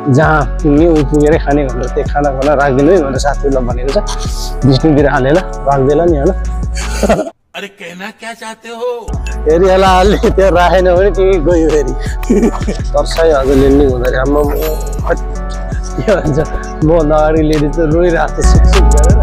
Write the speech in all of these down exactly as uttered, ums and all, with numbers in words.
जहाँ न्यु पुगेरै खाने भनेर त्यो खाना खाना राखिदिनु है भनेर साथीहरूलाई भनेको छ। विष्णुतिर हालेर राख्दैन नि होइन। अरे कहना क्या चाहते हो? फेरि यसलाई हाल्ने त्यहाँ राखेन भने तिमी गयो फेरि तर्साइ हजुरले नि हुँदाखेरि आम्मा के भन्छ म नगरी लेडी चाहिँ रोइरहेको छ सुकसुक गरेर।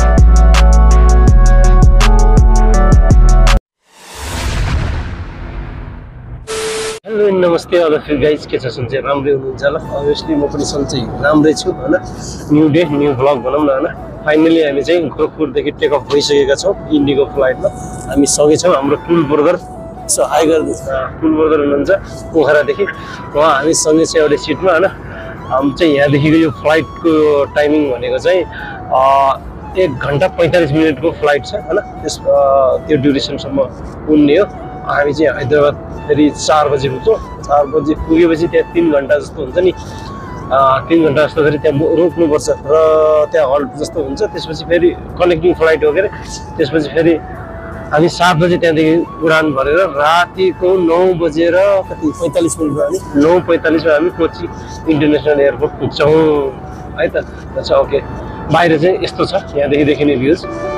हेलो नमस्ते अल फ्री गाइज के छ सन्चै राम्रै हुनुहुन्छ होला। अभियसली म पनि सन्चै राम्रै छु होइन। न्यू डे न्यू भ्लग भनौँ न होइन। फाइनली हामी चाहिँ गोरखपुरदेखि टेक अफ भइसकेका छौँ इन्डिगो फ्लाइटमा। हामी सँगैछौँ हाम्रो टुल ब्रदर सो हाई गरिदिन्छ टुल ब्रदर हुनुहुन्छ पोखरादेखि। उहाँ हामी सँगै छ एउटा सिटमा होइन। हामी चाहिँ यहाँदेखिको यो फ्लाइटको टाइमिङ भनेको चाहिँ एक घन्टा पैँतालिस मिनटको फ्लाइट छ होइन। त्यस त्यो ड्युरेसनसम्म उड्ने हो। हामी चाहिँ हैदराबाद फेरि चार बजी पुग्छौँ। चार बजी पुगेपछि त्यहाँ तिन घन्टा जस्तो हुन्छ नि। तिन घन्टा जस्तो फेरि त्यहाँ रोक्नुपर्छ र त्यहाँ हल्ट जस्तो हुन्छ। त्यसपछि फेरि कनेक्टिङ फ्लाइट हो के अरे। त्यसपछि फेरि हामी सात बजी त्यहाँदेखि उडान भरेर रातिको नौ बजेर कति पैँतालिस मिनटमा हामी नौ पैँतालिसमा हामी कोची इन्टरनेसनल एयरपोर्ट पुग्छौँ है त। अच्छा ओके बाहिर चाहिँ यस्तो छ यहाँदेखि देखिने भ्युज।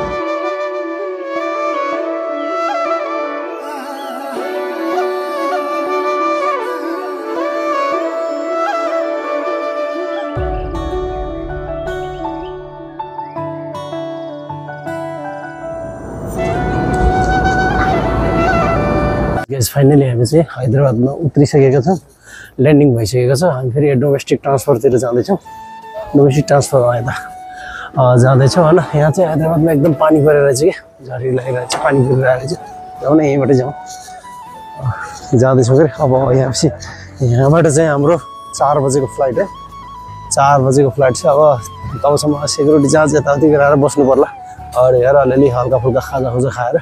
गाइस फाइनली हामी चाहिँ हैदराबादमा उत्रिसकेका छौँ। ल्यान्डिङ भइसकेको छ। हामी फेरि डोमेस्टिक ट्रान्सफरतिर जाँदैछौँ। डोमेस्टिक ट्रान्सफर यता जाँदैछौँ होइन। यहाँ चाहिँ हैदराबादमा एकदम पानी परेर रहेछ क्या। झरी लागिरहेको छ पानी परिरहेको छ। जाउँ न यहीँबाट जाउँ जाँदैछौँ कि अब यहाँपछि यहाँबाट चाहिँ हाम्रो चार बजेको फ्लाइट है। चार बजेको फ्लाइट छ। अब तबसम्म सेक्युरिटी चार्ज यताउति गराएर बस्नु पर्ला। अरू हेर अलिअलि हल्का फुल्का खाजा खुजा खाएर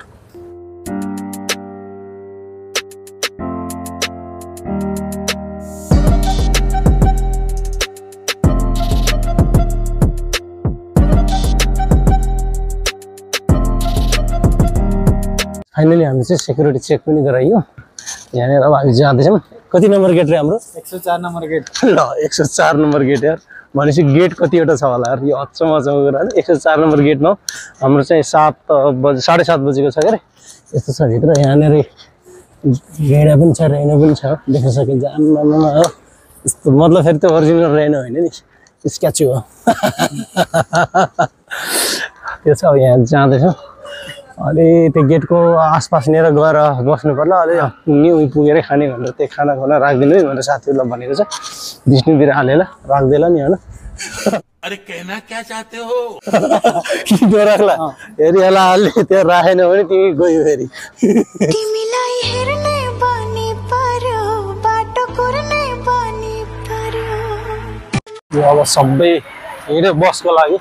फाइनली हामी चाहिँ सेक्युरिटी चेक पनि गराइयो। यहाँनिर अब हामी जाँदैछौँ। कति नम्बर गेट रे हाम्रो? एक सौ चार नम्बर गेट। ल एक सौ चार नम्बर गेट यार। भनेपछि गेट कतिवटा छ होला यार यो अचम्म अचम्म गरेर एक सौ चार नम्बर गेटमा हाम्रो चाहिँ सात बजे साढे सात बजेको छ क्या अरे। यस्तो छ भित्र। यहाँनिर गेडा पनि छ रेनो पनि छ देख्न सकिन्छ। आम्मामा हो यस्तो मतलब फेरि त्यो ओरिजिनल रेनो होइन नि स्क्याचु हो त्यो छ। अब यहाँ जाँदैछौँ अलि त्यो गेटको आसपासनिर गएर बस्नु पर्ला। अलि न्यु पुगेरै खाने भनेर त्यो खाना खाना राखिदिनु है भनेर साथीहरूलाई भनेको छ। विष्णुतिर हालेर राख्दैन नि होइन। अरे कहना क्या चाहते हो? किन राख्ला फेरि यसलाई हाल्ने त्यहाँ राखेन भने तिमी गयो फेरि। तिमीलाई हेर्ने बानी पर्यो बाटो कुर्ने बानी पर्यो। यो अब सबै हिँड्यो बसको लागि।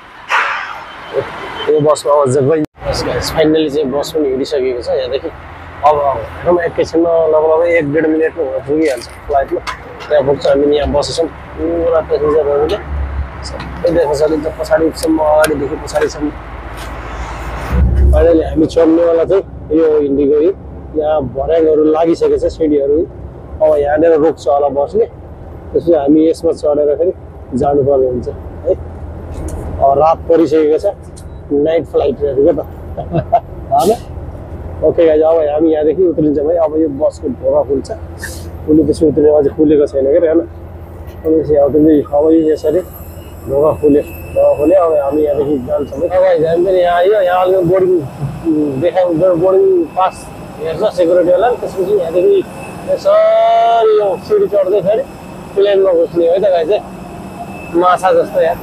यो बसमा अब जग्गा फाइनली चाहिँ बस पनि हिँडिसकेको छ यहाँदेखि। अब हेरौँ एकैछिनमा लगभग एक डेढ मिनटमा पुगिहाल्छ फ्लाइटमा। त्यहाँ पुग्छ हामी यहाँ बसेछौँ। पुरा पेसेन्जरहरूले सबै देख्न सकिन्छ पछाडिसम्म अगाडिदेखि पछाडिसम्म। फाइनली हामी चढ्नेवाला चाहिँ यो इन्डिगो यहाँ भर्याङहरू लागिसकेको छ सिँढीहरू। अब यहाँनिर रोक्छ होला बसले। त्यसपछि हामी यसमा चढेर फेरि जानुपर्ने हुन्छ है। रात परिसकेको छ नाइट फ्लाइटहरू क्या त होइन। ओके गाइज अब हामी यहाँदेखि उत्रिन्छौँ है। अब यो बसको ढोका खुल्छ। खुलेपछि उत्रिने अझै खुलेको छैन क्या होइन। खुलेपछि अब अब यसरी ढोका खुल्यो ढोका खुल्यो। अब हामी यहाँदेखि जान्छौँ है। अब हामी पनि यहाँ आयो। यहाँ अलिक बोर्डिङ देखाउ बोर्डिङ पास हेर्छ सेक्युरिटीवाला। त्यसपछि यहाँदेखि यसरी यो सिडी चढ्दै फेरि प्लेनमा घुस्ने है त गाइज चाहिँ माछा जस्तो यहाँ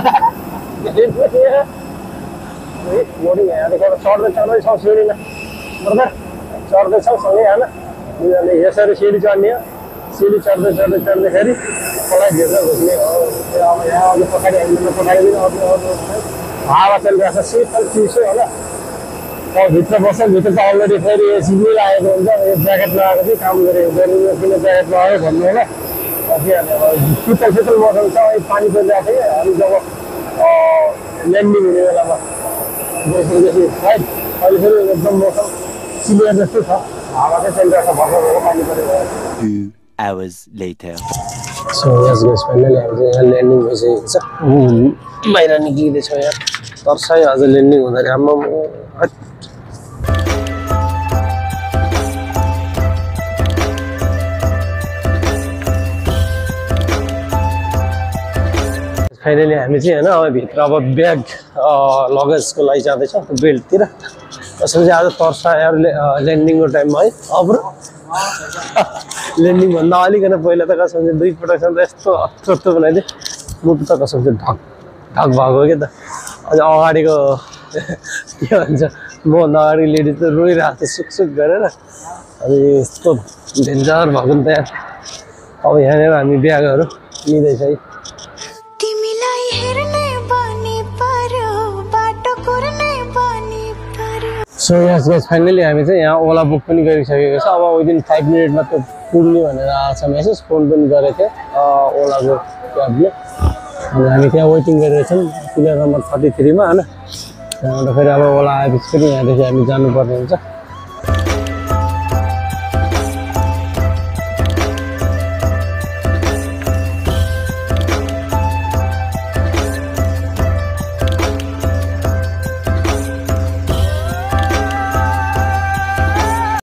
बोर्डिङ यहाँदेखि चढ्दै चढ्दैछौँ सिँढीमा बर्बर चढ्दैछौँ सँगै होइन। उनीहरूले यसरी सिँढी चढ्ने हो। सिँढी चढ्दै चढ्दै चढ्दैखेरि फ्लाइट हेरेर घुस्ने हो। अब यहाँ अझ पछाडि हामीले पछाडिदिनु अरू अरू हावा चलिरहेको छ शीतल चिसो होइन। अब भित्र बस्छ भित्र त अलरेडी फेरि एसी पनि लागेको हुन्छ। यो ज्याकेट लगाएको चाहिँ काम गरेको गर्मी किन ज्याकेट लगायो भन्नु होला। शीतल शीतल मौसम छ। पानी परिरहेको थियो हामी जब ल्यान्डिङ हुने बेलामा गइसकेपछि फ्लाइट अहिले फेरि एकदम मौसम क्लियर जस्तो छ। हावा चाहिँ चलिरहेको छ भर्खर पानी परेको। Two hours later. So yes guys finally हामी चाहिँ यहाँ ल्यान्डिङ भइसकेको छ बाहिर निक्लिँदैछौँ यहाँ तर्सायो आज ल्यान्डिङ हुँदाखेरि आम्मा फाइनली हामी चाहिँ होइन अब भित्र अब ब्याग लगेजको लागि जाँदैछौँ त्यो बेल्टतिर त्यसपछि आज तर्सायो ल्यान्डिङको टाइममा है अब ल्यान्डिङभन्दा अलिकन पहिला त कसम चाहिँ दुई पटकसम्म त यस्तो अत्रो बनाइदिएँ मुटु त कसम चाहिँ ढक ढक भएको क्या त अझ अगाडिको के भन्छ मभन्दा अगाडि लेडिज त रोइरहेको थियो सुकसुक गरेर अनि यस्तो डेन्जर भएको नि त यार अब यहाँनिर हामी ब्यागहरू लिँदैछ है तिमीलाई हेर्ने बानी पर्यो बाटो कुर्ने बानी पर्यो सो यस गाइस फाइनली हामी चाहिँ यहाँ ओला बुक पनि गरिसकेको छ अब विदिन फाइभ मिनटमा त्यो पुग्ने भनेर आएको छ मेसेज फोन पनि गरेको थियो ओलाको क्याबले अनि हामी त्यहाँ वेटिङ गरिरहेछौँ पिलर नम्बर थर्टी थ्रीमा होइन त्यहाँबाट फेरि अब ओला आएपछि फेरि यहाँदेखि हामी जानुपर्ने हुन्छ